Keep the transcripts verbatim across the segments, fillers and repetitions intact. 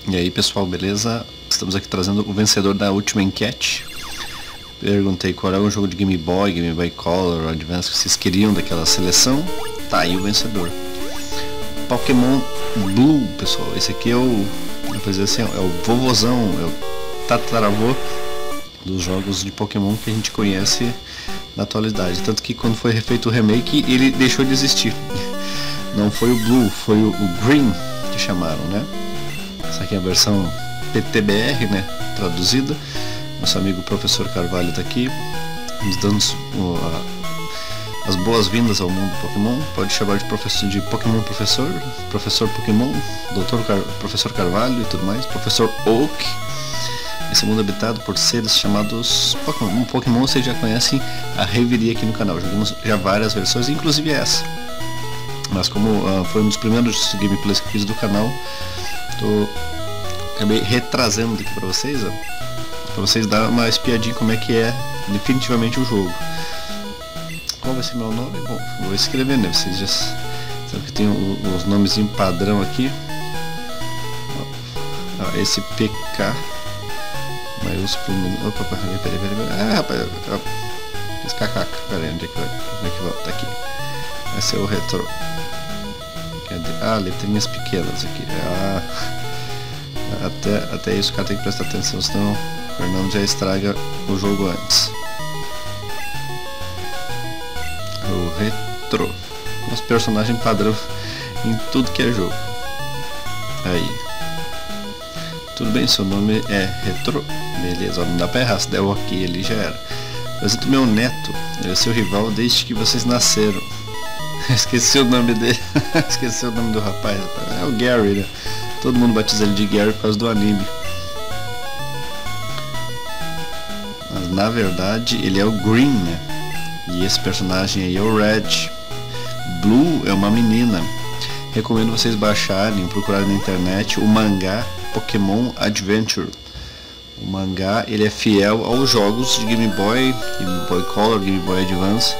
E aí pessoal, beleza? Estamos aqui trazendo o vencedor da última enquete. Perguntei qual é o jogo de Game Boy, Game Boy Color, Advance que vocês queriam daquela seleção. Tá aí o vencedor. Pokémon Blue, pessoal. Esse aqui é o, vou dizer assim, é o vovozão, é o tataravô dos jogos de Pokémon que a gente conhece na atualidade. Tanto que quando foi refeito o remake, ele deixou de existir. Não foi o Blue, foi o, o Green que chamaram, né? Essa aqui é a versão P T B R, né? Traduzida. Nosso amigo professor Carvalho está aqui, nos dando o, a, as boas-vindas ao mundo Pokémon. Pode chamar de professor de Pokémon professor, professor Pokémon, doutor Car, professor Carvalho e tudo mais, professor Oak. Esse mundo habitado por seres chamados Pokémon. Um Pokémon vocês já conhecem a reviria aqui no canal. Jogamos já várias versões, inclusive essa. Mas como uh, foi um dos primeiros gameplays que fiz do canal, tô acabei retrazendo aqui para vocês, ó, para vocês dar uma espiadinha como é que é definitivamente o jogo. Qual vai ser meu nome? Bom, vou escrever, né? Vocês já sabem que tem o, os nomes em padrão aqui. Ó, esse P K maiúsculo. Opa, peraí, peraí, peraí. Ah, rapaz, ó, esse K K. Peraí, onde é que vai? Onde é que volta? Tá aqui. Esse é o retro. Ah, letrinhas pequenas aqui. Ah, até, até isso o cara tem que prestar atenção, senão o Fernando já estraga o jogo antes. O retro. Nosso personagem padrão em tudo que é jogo. Aí. Tudo bem, seu nome é Retro. Beleza, ó, não dá pra errar, se der o ok ali já era. Apresento meu neto, ele é seu rival desde que vocês nasceram. Esqueci o nome dele. Esqueci o nome do rapaz. É o Gary, né? Todo mundo batiza ele de Gary por causa do anime. Mas na verdade ele é o Green, né? E esse personagem aí é o Red. Blue é uma menina. Recomendo vocês baixarem, procurarem na internet o mangá Pokémon Adventure. O mangá ele é fiel aos jogos de Game Boy, Game Boy Color, Game Boy Advance.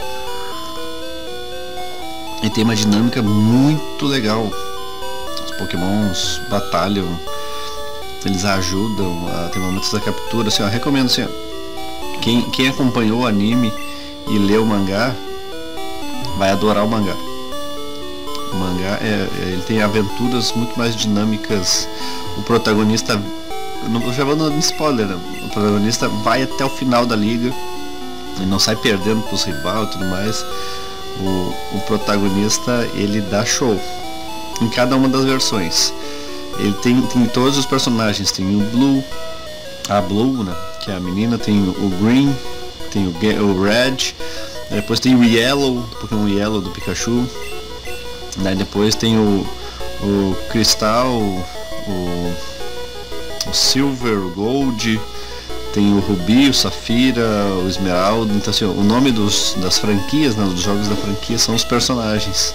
E tem uma dinâmica muito legal. Os Pokémons batalham, eles ajudam, a, tem momentos da captura, assim, ó, recomendo assim, ó, quem, quem acompanhou o anime e leu o mangá vai adorar o mangá. O mangá é, ele tem aventuras muito mais dinâmicas. O protagonista, não, já vou dando spoiler, né? O protagonista vai até o final da liga e não sai perdendo pros rivais e tudo mais. O, o protagonista ele dá show em cada uma das versões. Ele tem, tem todos os personagens, tem o Blue, a Blue, né, que é a menina, tem o Green, tem o, o Red, depois tem o Yellow, Pokémon Yellow do Pikachu, daí depois tem o, o Cristal, o, o Silver, o Gold, tem o Rubi, o Safira, o Esmeralda. Então assim, o nome dos, das franquias, né, dos jogos da franquia são os personagens.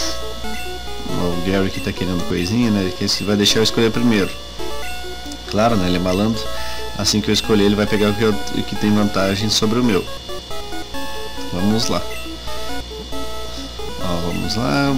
O Gary que tá querendo coisinha, né, que esse vai deixar eu escolher primeiro. Claro, né, ele é malandro. Assim que eu escolher ele vai pegar o que, eu, o que tem vantagem sobre o meu. Vamos lá. Ó, vamos lá.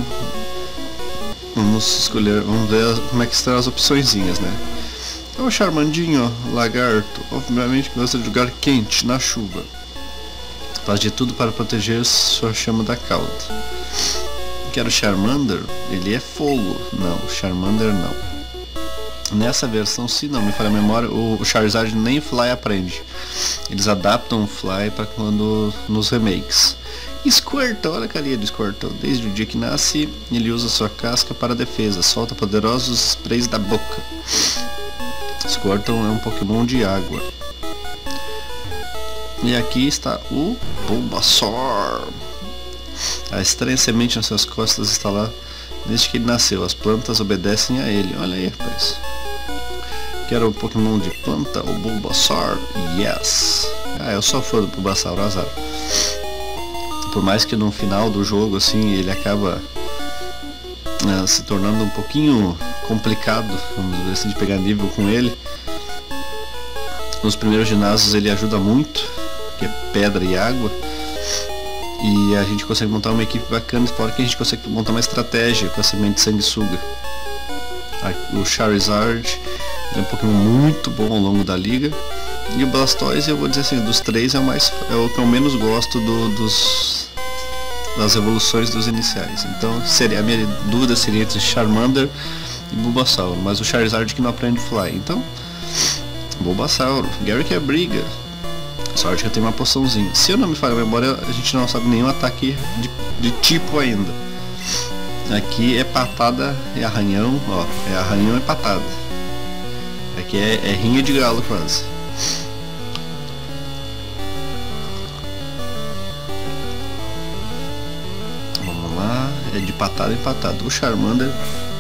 Vamos escolher, vamos ver como é que estão as opçõezinhas, né. É o Charmandinho, ó, lagarto, obviamente gosta de jogar quente, na chuva. Faz de tudo para proteger sua chama da cauda. Quero o Charmander, ele é fogo. Não, o Charmander não. Nessa versão, se não me falha a memória, o Charizard nem Fly aprende. Eles adaptam o Fly para quando nos remakes. Squirtle, olha a carinha do Squirtle. Desde o dia que nasce, ele usa sua casca para defesa, solta poderosos sprays da boca. Squirtle é um Pokémon de água. E aqui está o Bulbasaur. A estranha semente nas suas costas está lá desde que ele nasceu. As plantas obedecem a ele. Olha aí, rapaz. Quero o Pokémon de planta, o Bulbasaur. Yes. Ah, eu sou fã do Bulbasaur, azar. Por mais que no final do jogo, assim, ele acaba uh, se tornando um pouquinho complicado, vamos ver assim, de pegar nível com ele. Nos primeiros ginásios ele ajuda muito, que é pedra e água, e a gente consegue montar uma equipe bacana, fora que a gente consegue montar uma estratégia com a semente de sanguessuga. O Charizard É um Pokémon muito bom ao longo da liga. E o Blastoise, eu vou dizer assim, dos três é o, mais, é o que eu menos gosto do, dos, das evoluções dos iniciais. Então seria, a minha dúvida seria entre Charmander e Bulbasauro, mas o Charizard que não aprende Fly. Então, Bulbasauro. Gary quer briga. Sorte que eu tenho uma poçãozinha. Se eu não me falha a memória, a gente não sabe nenhum ataque de, de tipo ainda. Aqui é patada e arranhão, ó. É arranhão e patada. Aqui é, é rinha de galo quase. Vamos lá, é de patada em patada. O Charmander,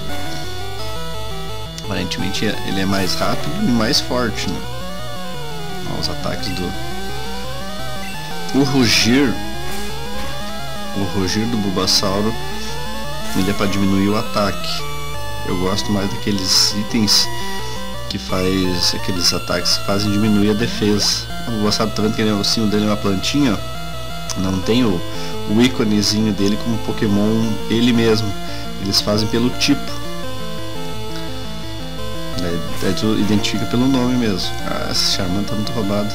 aparentemente ele é mais rápido e mais forte, né? Ó, os ataques do... O Rugir, o Rugir do Bulbasauro, ele é para diminuir o ataque. Eu gosto mais daqueles itens que faz aqueles ataques que fazem diminuir a defesa. O Bulbasauro, tá vendo que ele, o símbolo dele é uma plantinha? Não tem o, o íconezinho dele como Pokémon ele mesmo. Eles fazem pelo tipo. Daí tu identifica pelo nome mesmo. Ah, esse Charmander tá muito roubado.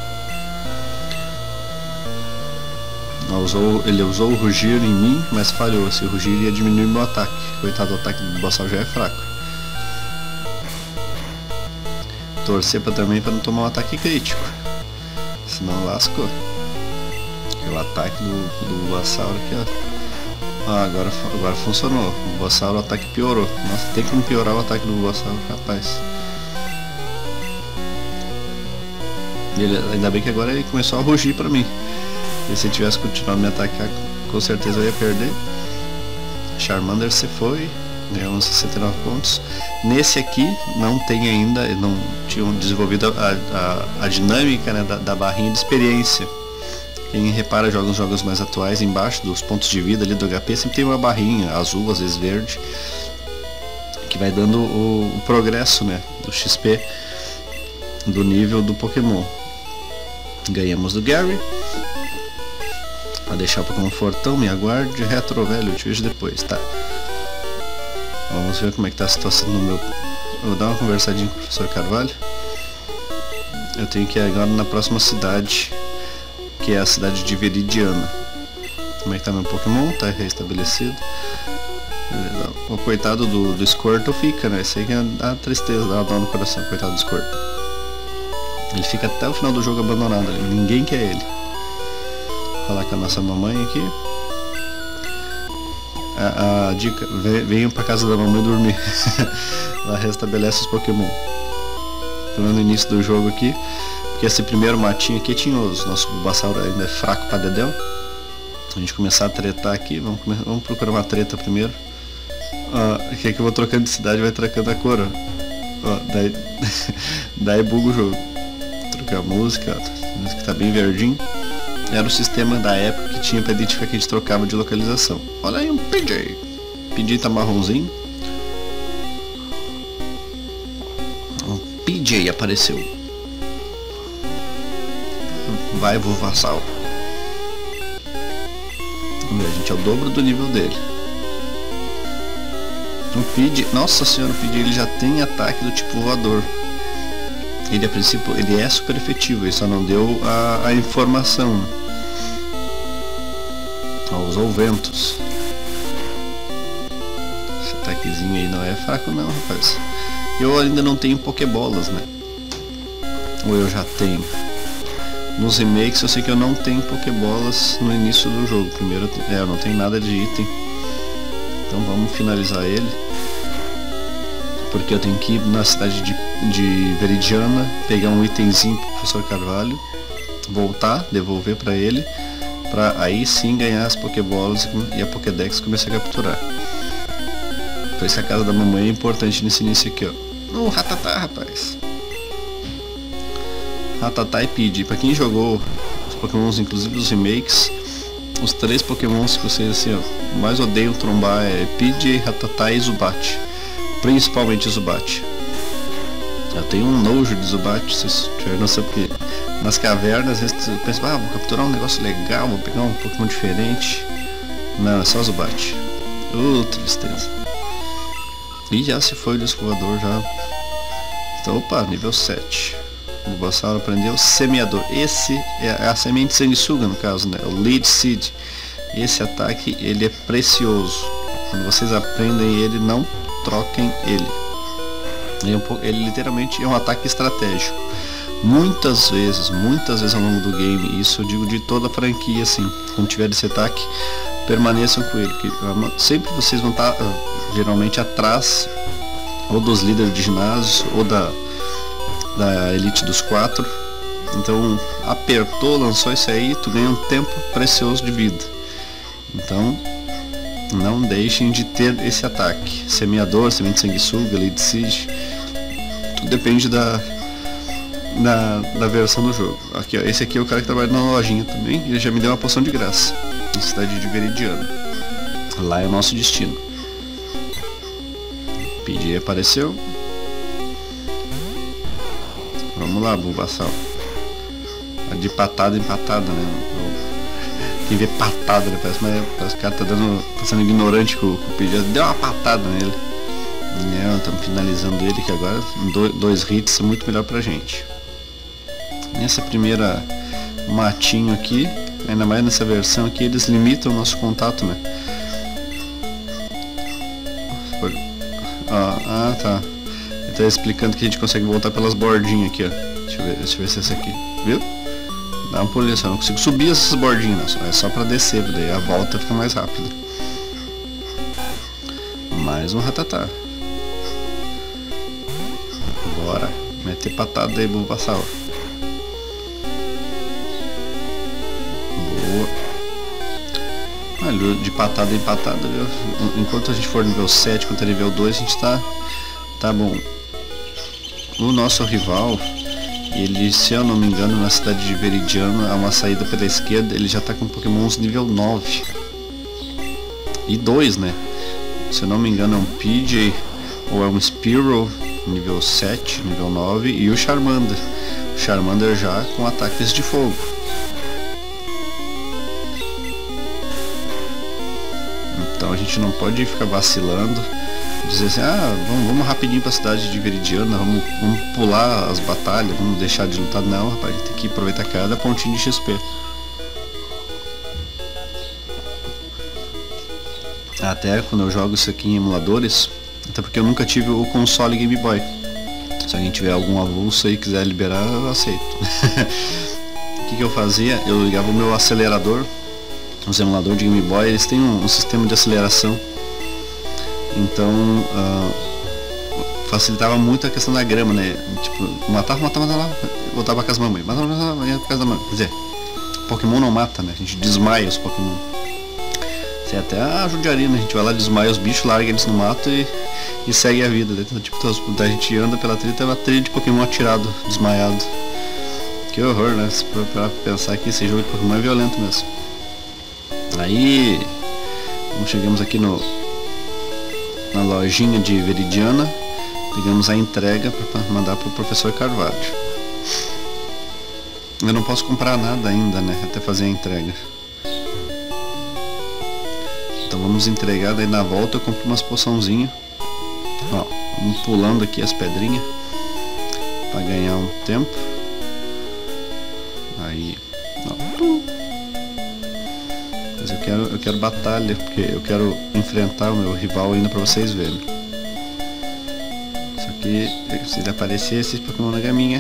Usou, ele usou o Rugir em mim, mas falhou. Se o Rugir ia diminuir meu ataque. Coitado, o ataque do Bulbasauro já é fraco. Torcer pra, também para não tomar um ataque crítico. Senão lascou. O ataque do, do Bulbasauro aqui, ó. Ah, agora, agora funcionou. O Bulbasauro, o ataque piorou. Nossa, tem como piorar o ataque do Bulbasauro, rapaz. Ele, ainda bem que agora ele começou a rugir pra mim. E se ele tivesse continuado a me atacar, com certeza eu ia perder. Charmander se foi, ganhou uns sessenta e nove pontos. Nesse aqui não tem ainda, não tinham desenvolvido a, a, a dinâmica, né, da, da barrinha de experiência. Quem repara joga os jogos mais atuais, embaixo dos pontos de vida ali do H P sempre tem uma barrinha azul, às vezes verde, que vai dando o, o progresso, né, do X P do nível do Pokémon. Ganhamos do Gary. Vou deixar o Pokémon fortão, me aguarde, retro velho, eu te vejo depois, tá? Vamos ver como é que tá a situação no meu... Eu vou dar uma conversadinha com o professor Carvalho. Eu tenho que ir agora na próxima cidade, que é a cidade de Veridiana. Como é que tá meu Pokémon? Tá restabelecido. O coitado do, do Squirtle fica, né? Isso aí que é a tristeza, dá uma dor no coração, coitado do Squirtle. Ele fica até o final do jogo abandonado ali, ninguém quer ele. Falar com a nossa mamãe aqui. A, a dica, venham pra casa da mamãe dormir. Ela restabelece os Pokémon. Tô no início do jogo aqui, porque esse primeiro matinho aqui tinha os nossos Bulbasauro ainda é fraco pra dedéu. A gente começar a tretar aqui, vamos, vamos procurar uma treta primeiro. Uh, que é que eu vou trocando de cidade, vai trocando a cor, ó. Ó, daí, daí buga o jogo. Trocar a música, ó, a música tá bem verdinho. Era o sistema da época que tinha para identificar que a gente trocava de localização. Olha aí um P J. P J tá marronzinho. Um P J apareceu. Vai, Bulbasauro. Vamos ver, a gente é o dobro do nível dele. O P J, nossa senhora, o P J ele já tem ataque do tipo voador. Ele a princípio ele é super efetivo, ele só não deu a, a informação. Ó, usou ventos. Esse ataquezinho aí não é fraco não, rapaz. Eu ainda não tenho Pokébolas, né? Ou eu já tenho. Nos remakes eu sei que eu não tenho Pokébolas no início do jogo. Primeiro é, eu não tenho nada de item. Então vamos finalizar ele. Porque eu tenho que ir na cidade de, de Veridiana, pegar um itemzinho pro professor Carvalho, voltar, devolver pra ele, pra aí sim ganhar as Pokébolas e a Pokédex começar a capturar. Por isso que a casa da mamãe é importante nesse início aqui, ó. Um Rattata, rapaz. Rattata e Pidgey. Pra quem jogou os Pokémons, inclusive os remakes, os três Pokémons que vocês assim, ó, mais odeiam trombar é Pidgey, Rattata e Zubat. Principalmente Zubat. Eu tenho um nojo de Zubat, vocês tiverem noção, porque nas cavernas às vezes pensa, ah, vou capturar um negócio legal, vou pegar um Pokémon diferente. Não, é só Zubat. Uh, tristeza. E já se foi o disco voador, já Então, opa, nível sete. O Bulbasaur aprendeu Semeador. Esse é a semente sanguessuga, no caso, né? O Lead Seed. Esse ataque, ele é precioso. Quando vocês aprendem ele, não troquem ele. Ele, é um pouco, ele literalmente é um ataque estratégico. Muitas vezes, muitas vezes ao longo do game, isso eu digo de toda a franquia, assim, quando tiver esse ataque, permaneçam com ele. Que, sempre vocês vão estar, geralmente, atrás ou dos líderes de ginásio ou da, da elite dos quatro. Então, apertou, lançou isso aí, tu ganha um tempo precioso de vida. Então, não deixem de ter esse ataque. Semeador, semente sanguessuga, Lead Seed, tudo depende da, da, da versão do jogo. Aqui, ó, esse aqui é o cara que trabalha na lojinha também, ele já me deu uma poção de graça, na cidade de Veridiana. Lá é o nosso destino. P J apareceu. Vamos lá, Bulbasaur. De patada em patada, né? Quem vê patada, né? Parece, mas parece que o cara tá, dando, tá sendo ignorante com, com o P J. Deu uma patada nele. É, estamos finalizando ele, que agora dois, dois hits são muito melhor pra gente. Nessa primeira matinho aqui, ainda mais nessa versão aqui, eles limitam o nosso contato, né? Ah, ah, tá. Ele tá explicando que a gente consegue voltar pelas bordinhas aqui, ó. Deixa eu ver, deixa eu ver se é essa aqui. Viu? Dá uma polícia, eu não consigo subir essas bordinhas, é só pra descer, daí a volta fica mais rápida. Mais um ratatá. Bora, meter patada aí, Bulbasaur. Boa. Olha, de patada em patada, viu? Enquanto a gente for nível sete, enquanto é nível dois, a gente tá, tá bom. O nosso rival, ele, se eu não me engano, na cidade de Veridiana, há uma saída pela esquerda, ele já tá com pokémons nível nove. E dois, né? Se eu não me engano é um P J ou é um Spearow, nível sete, nível nove, e o Charmander. O Charmander já com ataques de fogo. Então a gente não pode ficar vacilando, dizer assim, ah, vamos, vamos rapidinho pra cidade de Veridiana, vamos, vamos pular as batalhas, vamos deixar de lutar. Não, rapaz, a gente tem que aproveitar cada pontinho de X P. Até quando eu jogo isso aqui em emuladores, até porque eu nunca tive o console Game Boy. Se alguém tiver algum avulso aí e quiser liberar, eu aceito. O que, que eu fazia? Eu ligava o meu acelerador. Os emuladores de Game Boy, eles têm um, um sistema de aceleração. Então uh, facilitava muito a questão da grama, né? Tipo, matava, matava, matava, voltava pra casa da mamãe, matava, matava, ia pra casa da mamãe. Quer dizer, Pokémon não mata, né? A gente desmaia os Pokémon. Isso é até a judiaria, né? A gente vai lá, desmaia os bichos, larga eles no mato e, e segue a vida, né? Então, tipo, a gente anda pela trilha e tem uma trilha de Pokémon atirado, desmaiado. Que horror, né? Se pra, pra pensar que esse jogo de Pokémon é violento mesmo. Aí, chegamos aqui no na lojinha de Veridiana, pegamos a entrega para mandar para o professor Carvalho. Eu não posso comprar nada ainda, né, até fazer a entrega. Então vamos entregar, daí na volta eu compro umas poçãozinhas. Ó, vamos pulando aqui as pedrinhas para ganhar um tempo. Aí, ó. Mas eu quero, eu quero batalha, porque eu quero enfrentar o meu rival ainda pra vocês verem. Só que se ele aparecer esses Pokémon na gaminha.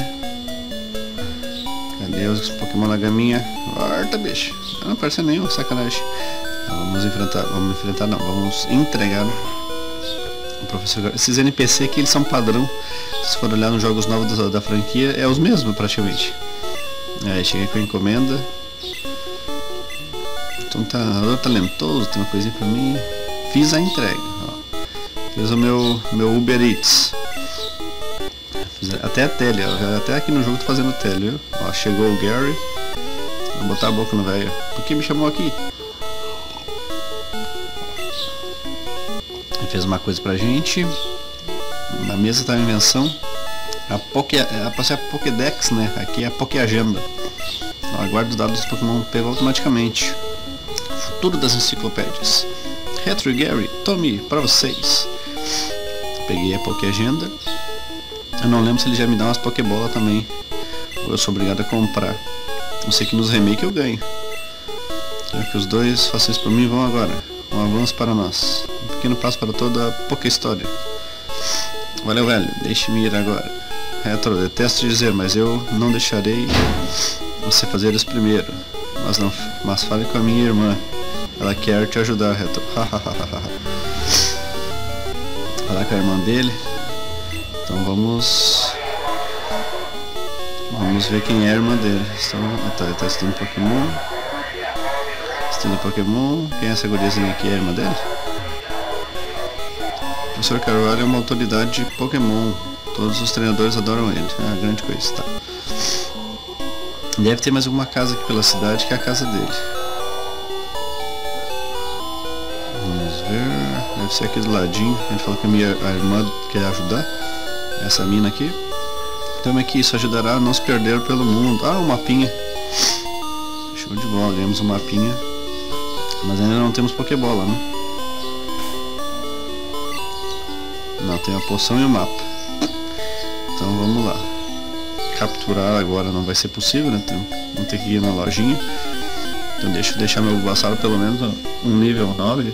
Cadê os Pokémon na gaminha? Horta, bicho. Não apareceu nenhum, sacanagem. Então, vamos enfrentar, vamos enfrentar não, vamos entregar o professor. Esses N P C aqui, eles são padrão. Se for olhar nos jogos novos da, da franquia, é os mesmos praticamente. Aí cheguei com a encomenda. Então tá, talentoso, tem uma coisinha pra mim. Fiz a entrega, ó. Fiz o meu, meu Uber Eats. Fiz até a tele, ó. Até aqui no jogo tô fazendo tele, viu? Ó, chegou o Gary. Vou botar a boca no velho. Por que me chamou aqui? Ele fez uma coisa pra gente. Na mesa tá a invenção. A Poké, a, a Pokédex, né? Aqui é a Pokéagenda. Aguarda os dados dos Pokémon pegou automaticamente. Futuro das enciclopédias. Retro Gary, tome para vocês. Peguei a Pokéagenda. Eu não lembro se ele já me dá umas Pokébola também, ou eu sou obrigado a comprar. Eu sei que nos remake eu ganho. Já que os dois façam isso por mim, vão agora. Um avanço para nós. Um pequeno passo para toda a Poké História. Valeu, velho. Deixe-me ir agora. Retro, detesto dizer, mas eu não deixarei você fazer isso primeiro. Mas, não, mas fale com a minha irmã. Ela quer te ajudar, Retro. Falar com a irmã dele. Então vamos... Vamos ver quem é a irmã dele. Então, tá, ele tá estudando Pokémon. Estuda Pokémon. Quem é essa guriazinha aqui? É a irmã dele? O professor Carvalho é uma autoridade de Pokémon. Todos os treinadores adoram ele. Ah, grande coisa, tá. Deve ter mais alguma casa aqui pela cidade que é a casa dele. Vamos ver. Deve ser aqui do ladinho. Ele falou que a minha a irmã quer ajudar. Essa mina aqui. Então aqui, isso ajudará a não se perder pelo mundo. Ah, um mapinha. Show de bola, ganhamos um mapinha. Mas ainda não temos Pokébola, né? Não, tem a poção e o mapa. Então vamos lá. Capturar agora não vai ser possível, né? Vamos ter que ir na lojinha. Então deixa eu deixar meu Bulbasaur pelo menos um nível nove.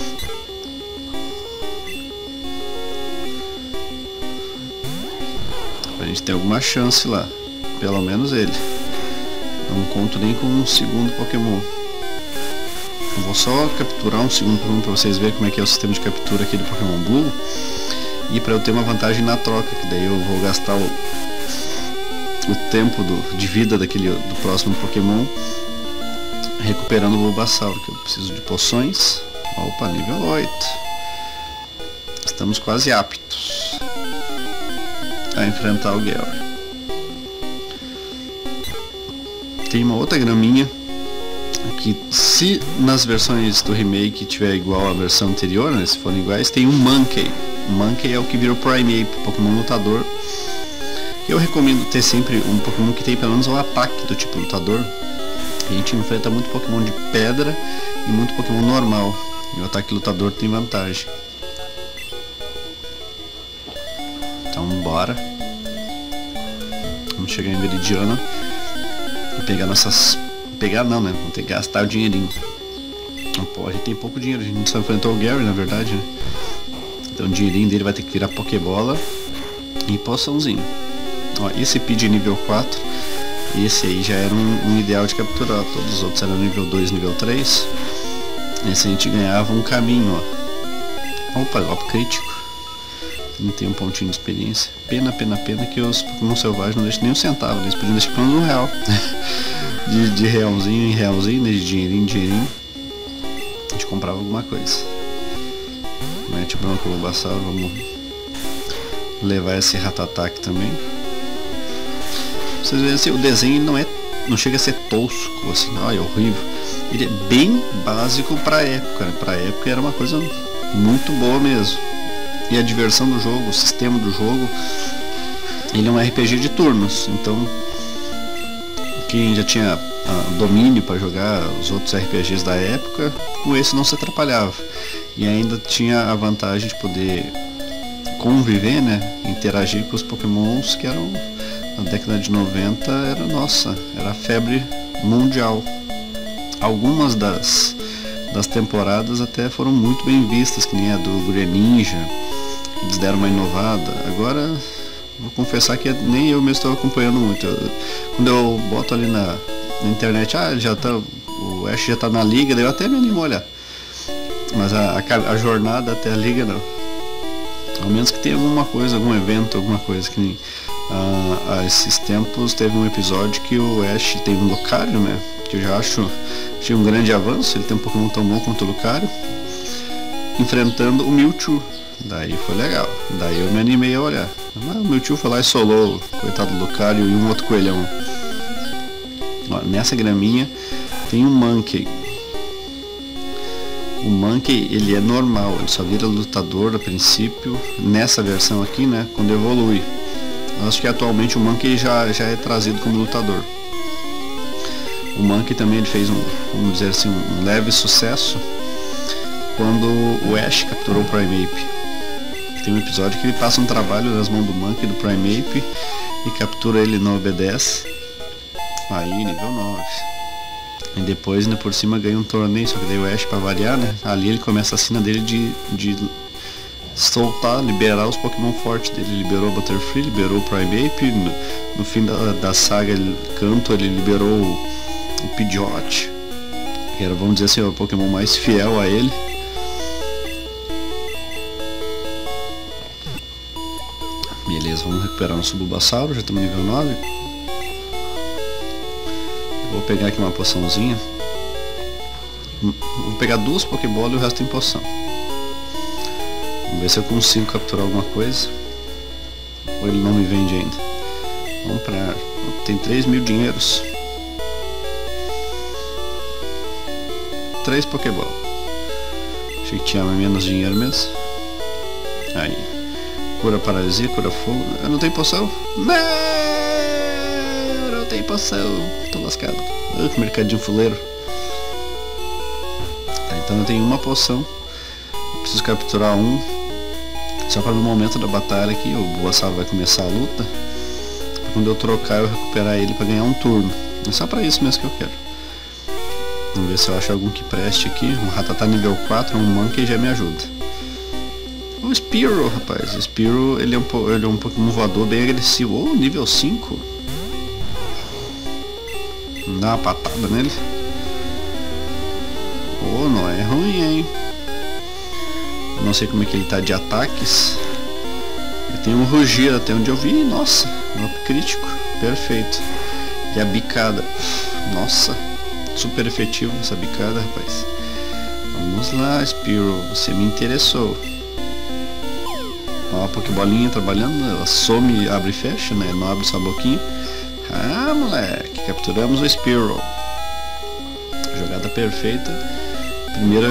Pra gente ter alguma chance lá. Pelo menos ele. Não conto nem com um segundo Pokémon. Eu vou só capturar um segundo Pokémon pra vocês verem como é que é o sistema de captura aqui do Pokémon Blue. E pra eu ter uma vantagem na troca, que daí eu vou gastar o, o tempo do, de vida daquele, do próximo Pokémon recuperando o Bulbasaur, que eu preciso de poções. Opa, nível oito. Estamos quase aptos a enfrentar o Gary. Tem uma outra graminha que, se nas versões do remake tiver igual à versão anterior, né, se forem iguais, tem um Monkey. O Monkey é o que vira o Primeape, Pokémon lutador. Eu recomendo ter sempre um Pokémon que tem pelo menos um ataque do tipo lutador. A gente enfrenta muito Pokémon de pedra e muito Pokémon normal. E o ataque lutador tem vantagem. Então bora. Vamos chegar em Veridiana e pegar nossas... Pegar não, né? Vamos ter que gastar o dinheirinho. Não pode, tem pouco dinheiro. A gente só enfrentou o Gary, na verdade, né? Então o dinheirinho dele vai ter que virar Pokébola e poçãozinho. Ó, esse P de nível quatro, esse aí já era um, um ideal de capturar. Todos os outros eram nível dois, nível três. Esse a gente ganhava um caminho, ó. Opa, golpe crítico. Não tem um pontinho de experiência. Pena, pena, pena que os Pokémon selvagens não deixam nem um centavo. Eles podiam deixar pelo menos um real. de, de realzinho em realzinho, né? De dinheirinho em dinheirinho. A gente comprava alguma coisa. Mete bronca, Bulbasaur, vamos levar esse Rattata também. Vocês veem assim, o desenho não é, não chega a ser tosco, assim, olha, é horrível. Ele é bem básico pra época, né? Pra época era uma coisa muito boa mesmo. E a diversão do jogo, o sistema do jogo, ele é um R P G de turnos, então quem já tinha ah, domínio para jogar os outros R P Gs da época, com esse não se atrapalhava. E ainda tinha a vantagem de poder conviver, né, interagir com os Pokémons que eram, na década de noventa, era nossa, era a febre mundial. Algumas das, das temporadas até foram muito bem vistas, que nem a do Greninja, eles deram uma inovada. Agora, vou confessar que nem eu mesmo estou acompanhando muito. Eu, quando eu boto ali na, na internet, ah, já tá, o Ash já está na liga, daí eu até me animo a olhar. Mas a, a, a jornada até a liga não. Ao menos que tenha alguma coisa, algum evento, alguma coisa que nem... Ah, há esses tempos teve um episódio que o Ash tem um Lucario, né? Que eu já acho que um grande avanço, ele tem um Pokémon tão bom quanto o Lucario, enfrentando o Mewtwo. Daí foi legal, daí eu me animei a olhar. Mas o Mewtwo foi lá e solou, coitado do Lucario e um outro coelhão. Ó, nessa graminha tem um Monkey. O Monkey, ele é normal, ele só vira lutador a princípio, nessa versão aqui, né, quando evolui. Eu acho que atualmente o Monkey já, já é trazido como lutador. O Monkey também ele fez um, vamos dizer assim, um leve sucesso quando o Ash capturou o Primeape. Tem um episódio que ele passa um trabalho nas mãos do Monkey, do Primeape, e captura ele, não obedece. Aí, nível nove. E depois, ainda por cima, ganha um torneio, só que daí o Ash, pra variar, né? Ali ele começa a cena dele de, de soltar, liberar os Pokémon fortes dele. Ele liberou o Butterfree, liberou o Primeape, no, no fim da, da saga ele, Canto, ele liberou o, o Pidgeot, que era, vamos dizer assim, o Pokémon mais fiel a ele. Beleza, vamos recuperar nosso Bulbasauro, já estamos nível nove. Vou pegar aqui uma poçãozinha. Vou pegar duas Pokébolas e o resto em poção. Vamos ver se eu consigo capturar alguma coisa. Ou ele não me vende ainda. Vamos pra... Tem três mil dinheiros. três Pokébolas. Achei que tinha menos dinheiro mesmo. Aí. Cura paralisia, cura fogo. Eu não tenho poção? Não! Eu não tenho poção. Tô lascado. Ah, que mercadinho fuleiro. Tá, então eu tenho uma poção. Eu preciso capturar um. Só para no momento da batalha aqui, o Bulbasaur vai começar a luta. Pra quando eu trocar, eu recuperar ele para ganhar um turno. É só para isso mesmo que eu quero. Vamos ver se eu acho algum que preste aqui. Um Rattata nível quatro, um Monkey já me ajuda. O Spearow, rapaz. O Spearow, ele é um, ele é um Pokémon voador bem agressivo. Oh, nível cinco. Dá uma patada nele. Oh, não é ruim, hein? Não sei como é que ele tá de ataques. Ele tem um rugir até onde eu vi. Nossa, um up crítico. Perfeito. E a bicada. Nossa, super efetivo essa bicada, rapaz. Vamos lá, Spearow. Você me interessou. Ó, a Pokébolinha trabalhando. Ela some, abre e fecha, né? Não abre só a boquinha. Ah, moleque. Capturamos o Spearow. Jogada perfeita. Primeira...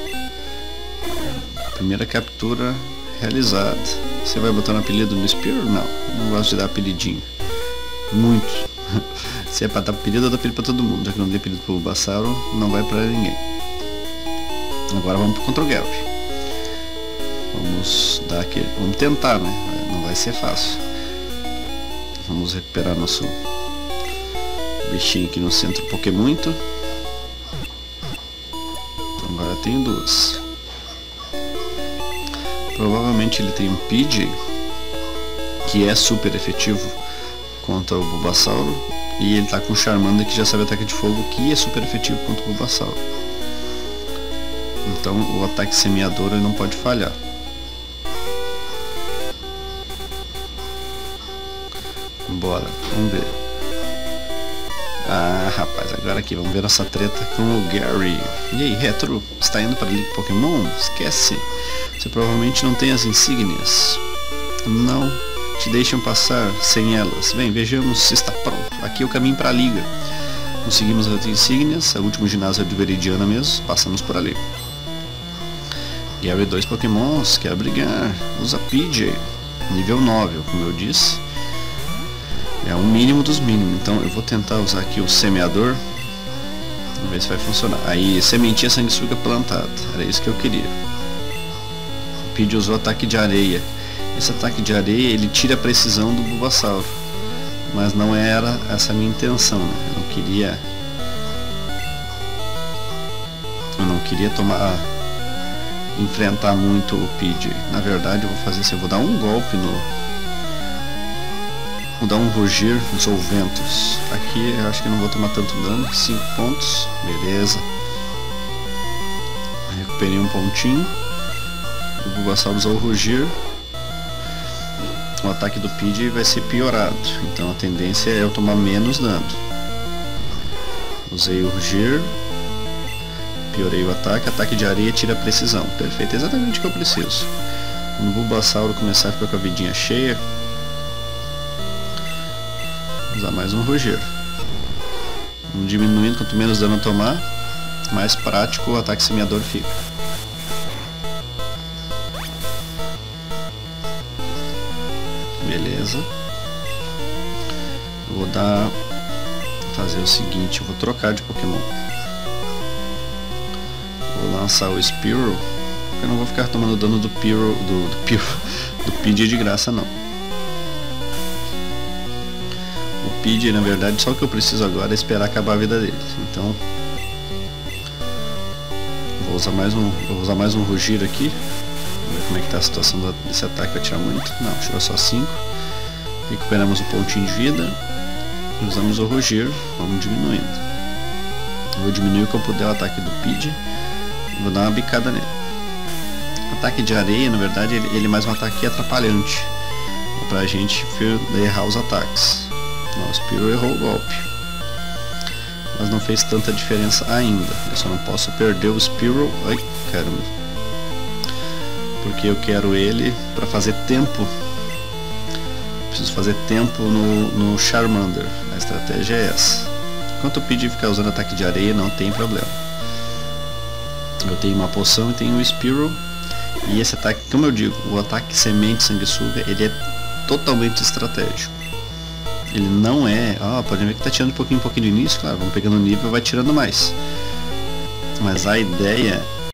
Primeira captura realizada. Você vai botar um apelido no Spearow? Não, não gosto de dar apelidinho. Muito. Se é pra dar apelido, eu dou apelido pra todo mundo. Já que não dei apelido pro Bulbasaur, não vai pra ninguém. Agora vamos pro Control Gap. Vamos dar aquele... Vamos tentar, né? Não vai ser fácil. Vamos recuperar nosso bichinho aqui no centro Pokémon. Agora tem duas. Provavelmente ele tem um Pidgey, que é super efetivo contra o Bulbasaur, e ele tá com o Charmander, que já sabe ataque de fogo, que é super efetivo contra o Bulbasaur. Então o ataque semeador ele não pode falhar. Bora, vamos ver. Ah, rapaz, agora aqui, vamos ver nossa treta com o Gary. E aí, Retro, está indo para a Liga Pokémon? Esquece. Você provavelmente não tem as insígnias. Não te deixam passar sem elas. Bem, vejamos se está pronto. Aqui é o caminho para a Liga. Conseguimos as insígnias. O último ginásio é de Veridiana mesmo. Passamos por ali. Gary, dois Pokémons. Quer brigar. Usa Pidgey. Nível nove, como eu disse. É o mínimo dos mínimos. Então eu vou tentar usar aqui o semeador. Vamos ver se vai funcionar. Aí, sementinha sanguessuga plantada. Era isso que eu queria. O Pidgey usou ataque de areia. Esse ataque de areia, ele tira a precisão do Bulbasaur. Mas não era essa a minha intenção, né? Eu não queria... Eu não queria tomar... Enfrentar muito o Pidgey. Na verdade, eu vou fazer assim. Eu vou dar um golpe no... Vou dar um rugir nos Ventos. Aqui eu acho que não vou tomar tanto dano. cinco pontos. Beleza. Recuperei um pontinho. O Bulbasaur usou o rugir. O ataque do Pidgey vai ser piorado. Então a tendência é eu tomar menos dano. Usei o rugir. Piorei o ataque. Ataque de areia tira a precisão. Perfeito. É exatamente o que eu preciso. Quando o Bulbasaur começar a ficar com a vidinha cheia, usar mais um rugir. Vamos diminuindo, quanto menos dano tomar, mais prático o ataque semeador fica. Beleza. Eu vou dar... fazer o seguinte, eu vou trocar de Pokémon. Vou lançar o Spearow, porque eu não vou ficar tomando dano do Pyro, do, do Pyro, do Pidgey de graça não. O Pidgey, na verdade, só o que eu preciso agora é esperar acabar a vida dele. Então vou usar mais um, vou usar mais um rugir aqui. Vamos ver como é que tá a situação desse ataque. Vai tirar muito? Não, tirou só cinco. Recuperamos um pontinho de vida. Usamos o rugir. Vamos diminuindo. Vou diminuir o que eu puder o ataque do Pidgey. Vou dar uma bicada nele. Ataque de areia, na verdade, ele, ele é mais um ataque atrapalhante. É pra gente errar os ataques. Não, o Spearow errou o golpe. Mas não fez tanta diferença ainda. Eu só não posso perder o Spearow. Ai, caramba. Porque eu quero ele pra fazer tempo. Preciso fazer tempo no, no Charmander. A estratégia é essa. Enquanto o Pidgey ficar usando ataque de areia, não tem problema. Eu tenho uma poção e tenho o Spearow. E esse ataque, como eu digo, o ataque semente sanguessuga, ele é totalmente estratégico. Ele não é... Ó, pode ver que tá tirando um pouquinho, um pouquinho no início, claro, vamos pegando nível e vai tirando mais. Mas a ideia